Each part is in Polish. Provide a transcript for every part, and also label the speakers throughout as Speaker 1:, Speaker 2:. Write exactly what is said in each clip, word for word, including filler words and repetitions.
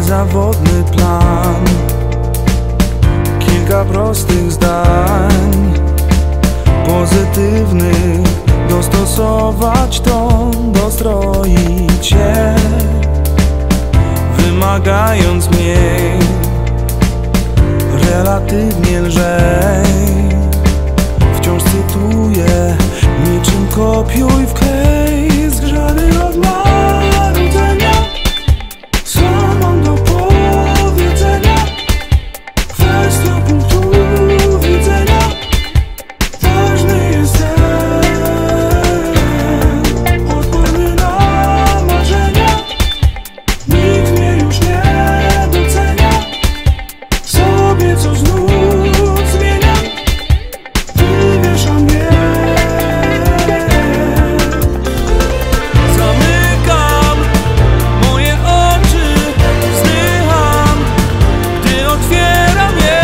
Speaker 1: niezawodny plan, kilka prostych zdań pozytywnych, dostosować ton, dostroić się, wymagając mniej, relatywnie lżej. Wciąż cytuję, niczym kopiuj wklej, zgrzany od marudzenia. Co mam do powiedzenia? Kwestia punktu widzenia. Ważny jest ten, odporny na marzenia. Nikt mnie już nie docenia. Sobie co znów zmieniam, wywiesza mnie. Zamykam moje oczy, wzdycham, gdy otwieram je.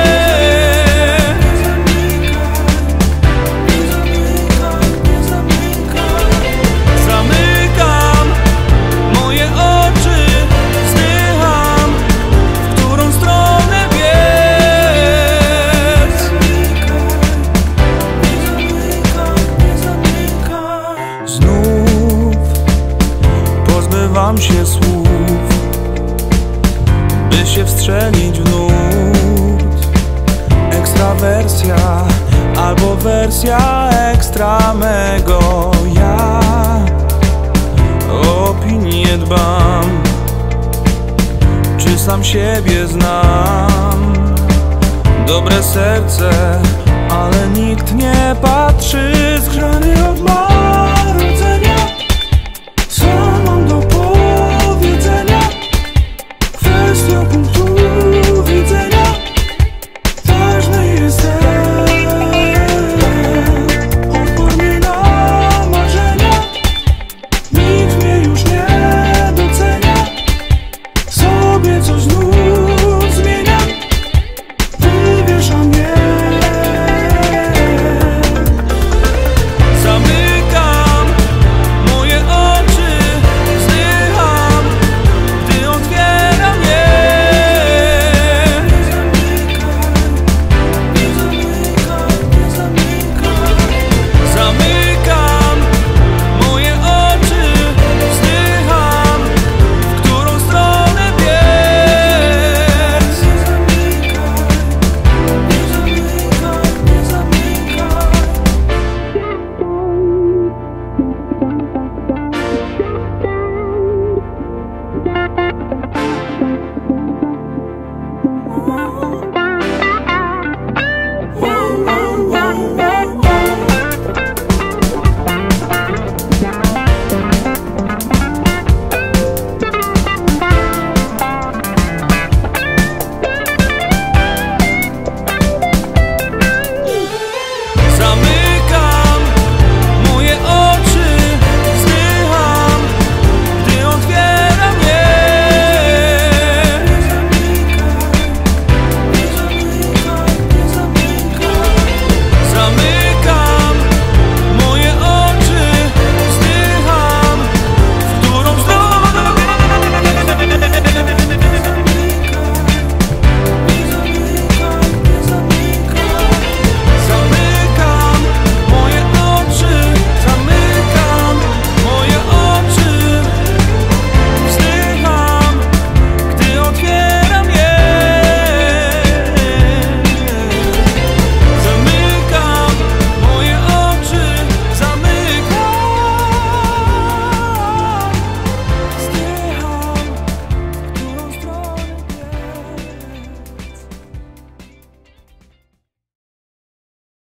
Speaker 1: Zamykam moje oczy, wzdycham, w którą stronę biec. Znów pozbywam się słów, by się wstrzelić w nurt. Ekstrawersja albo wersja ekstra mego ja. O opinię dbam, czy sam siebie znam. Dobre serce, ale nikt nie patrzy, zgrzany od